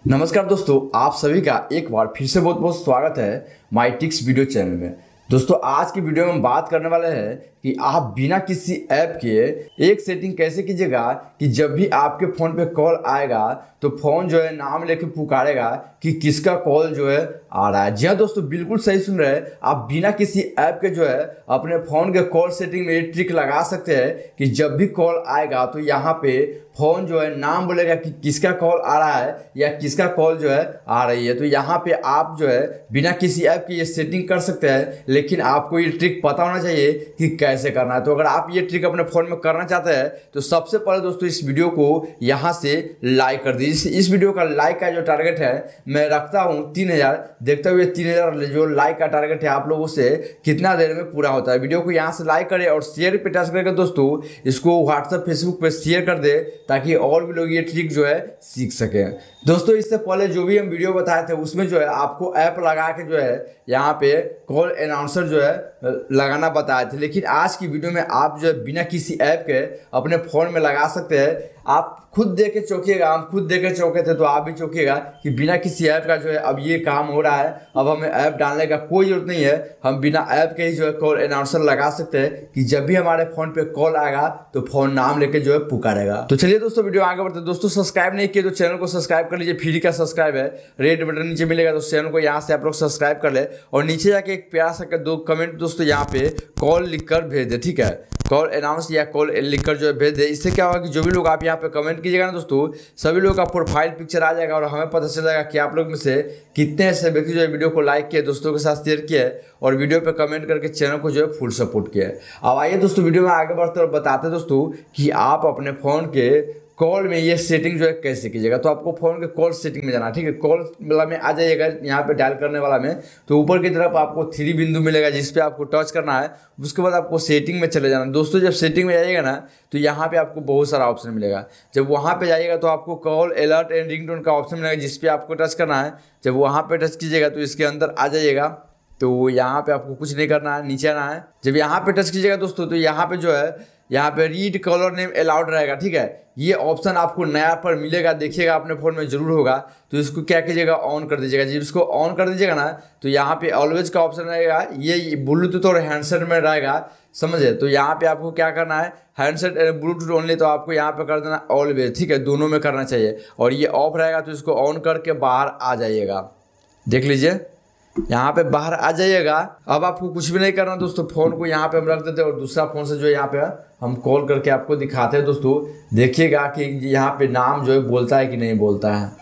नमस्कार दोस्तों, आप सभी का एक बार फिर से बहुत बहुत स्वागत है माई टिक्स वीडियो चैनल में। दोस्तों, आज की वीडियो में हम बात करने वाले हैं कि आप बिना किसी ऐप के एक सेटिंग कैसे कीजिएगा कि जब भी आपके फ़ोन पे कॉल आएगा तो फ़ोन जो है नाम लेके पुकारेगा कि किसका कॉल जो है आ रहा है। जी हाँ दोस्तों, बिल्कुल सही सुन रहे हैं। आप बिना किसी ऐप के जो है अपने फ़ोन के कॉल सेटिंग में ये ट्रिक लगा सकते हैं कि जब भी कॉल आएगा तो यहाँ पे फ़ोन जो है नाम बोलेगा कि किसका कॉल आ रहा है या किसका कॉल जो है आ रही है। तो यहाँ पे आप जो है बिना किसी ऐप की ये सेटिंग कर सकते हैं, लेकिन आपको ये ट्रिक पता होना चाहिए कि कैसे करना है। तो अगर आप ये ट्रिक अपने फ़ोन में करना चाहते हैं तो सबसे पहले दोस्तों इस वीडियो को यहाँ से लाइक कर दीजिए। इस वीडियो का लाइक का जो टारगेट है मैं रखता हूँ 3000। देखते हुए 3000 जो लाइक का टारगेट है आप लोगों से कितना देर में पूरा होता है। वीडियो को यहाँ से लाइक करें और शेयर पे टच करके दोस्तों इसको व्हाट्सएप फेसबुक पे शेयर कर दे ताकि और भी लोग ये ट्रिक जो है सीख सकें। दोस्तों, इससे पहले जो भी हम वीडियो बताए थे उसमें जो है आपको ऐप लगा के जो है यहाँ पे कॉल अनाउंसर जो है लगाना बताए थे, लेकिन आज की वीडियो में आप जो है बिना किसी ऐप के अपने फ़ोन में लगा सकते हैं। आप खुद देख के चौंकिएगा, हम खुद देख के चौंके थे तो आप भी चौंकिएगा कि बिना किसी ऐप का जो है अब ये काम हो रहा है। अब हमें ऐप डालने का कोई जरूरत नहीं है, हम बिना ऐप के ही जो है कॉल अनाउंसर लगा सकते हैं कि जब भी हमारे फ़ोन पे कॉल आएगा तो फ़ोन नाम लेके जो है पुकारेगा। तो चलिए दोस्तों वीडियो आगे बढ़ते हैं। दोस्तों, सब्सक्राइब नहीं किए तो चैनल को सब्सक्राइब कर लीजिए, फ्री का सब्सक्राइब है, रेड बटन नीचे मिलेगा तो चैनल को यहाँ से आप लोग सब्सक्राइब कर ले और नीचे जाके एक प्यारा सा दो कमेंट दोस्तों यहाँ पे कॉल लिखकर भेज दे। ठीक है, कॉल अनाउंस या कॉल लिखकर जो है भेज दे। इससे क्या होगा कि जो भी लोग आप यहाँ पे कमेंट कीजिएगा ना दोस्तों, सभी लोग का प्रोफाइल पिक्चर आ जाएगा और हमें पता चल जाएगा कि आप लोग में से कितने ऐसे व्यक्ति जो है वीडियो को लाइक किए, दोस्तों के साथ शेयर किया है और वीडियो पे कमेंट करके चैनल को जो है फुल सपोर्ट किया है। अब आइए दोस्तों वीडियो में आगे बढ़ते और बताते दोस्तों कि आप अपने फ़ोन के कॉल में ये सेटिंग जो है कैसे कीजिएगा। तो आपको फ़ोन के कॉल सेटिंग में जाना, ठीक है, कॉल वाला में आ जाइएगा। यहाँ पे डायल करने वाला में तो ऊपर की तरफ आपको 3 बिंदु मिलेगा जिस पे आपको टच करना है। उसके बाद आपको सेटिंग में चले जाना। दोस्तों, जब सेटिंग में जाइएगा ना तो यहाँ पे आपको बहुत सारा ऑप्शन मिलेगा। जब वहाँ पे जाइएगा तो आपको कॉल अलर्ट एंड रिंगटोन का ऑप्शन मिलेगा जिस पे आपको टच करना है। जब वहाँ पे टच कीजिएगा तो इसके अंदर आ जाइएगा। तो यहाँ पे आपको कुछ नहीं करना है, नीचे आना है। जब यहाँ पे टच कीजिएगा दोस्तों तो यहाँ पे जो है यहाँ पे रीड कॉलर नेम अलाउड रहेगा। ठीक है, ये ऑप्शन आपको नया पर मिलेगा, देखिएगा अपने फ़ोन में जरूर होगा। तो इसको क्या कीजिएगा, ऑन कर दीजिएगा। जब इसको ऑन कर दीजिएगा ना तो यहाँ पे ऑलवेज का ऑप्शन रहेगा, ये ब्लूटूथ और हैंडसेट में रहेगा, समझे। तो यहाँ पे आपको क्या करना है, हैंडसेट ब्लूटूथ ओनली, तो आपको यहाँ पे कर देना ऑलवेज। ठीक है, दोनों में करना चाहिए। और ये ऑफ रहेगा तो इसको ऑन करके बाहर आ जाइएगा। देख लीजिए, यहाँ पे बाहर आ जाइएगा। अब आपको कुछ भी नहीं करना दोस्तों, फ़ोन को यहाँ पे हम रख देते हैं और दूसरा फ़ोन से जो है यहाँ पे हम कॉल करके आपको दिखाते हैं। दोस्तों देखिएगा कि यहाँ पे नाम जो है बोलता है कि नहीं बोलता है।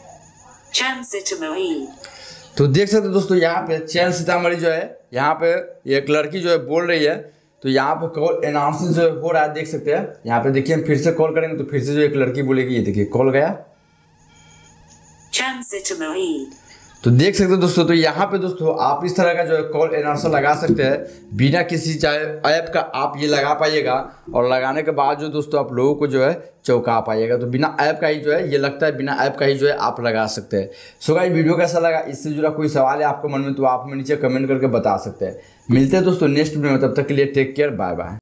तो देख सकते हैं दोस्तों यहाँ पे चैन सीतामढ़ी जो है यहाँ पे एक लड़की जो है बोल रही है। तो यहाँ पे कॉल अनाउंसमेंट जो हो रहा है, देख सकते हैं। यहाँ पे देखिए, हम फिर से कॉल करेंगे तो फिर से जो एक लड़की बोलेगी, ये देखिए कॉल गया। तो देख सकते हो दोस्तों, तो यहाँ पे दोस्तों आप इस तरह का जो है कॉल अनाउंसर लगा सकते हैं बिना किसी चाहे ऐप का। आप ये लगा पाइएगा और लगाने के बाद जो दोस्तों आप लोगों को जो है चौंका पाइएगा। तो बिना ऐप का ही जो है ये लगता है, बिना ऐप का ही जो है आप लगा सकते हैं। सो गाइस, वीडियो कैसा लगा, इससे जुड़ा कोई सवाल है आपके मन में तो आप हमें नीचे कमेंट करके बता सकते हैं। मिलते हैं दोस्तों नेक्स्ट वीडियो में, तब तक के लिए टेक केयर, बाय बाय।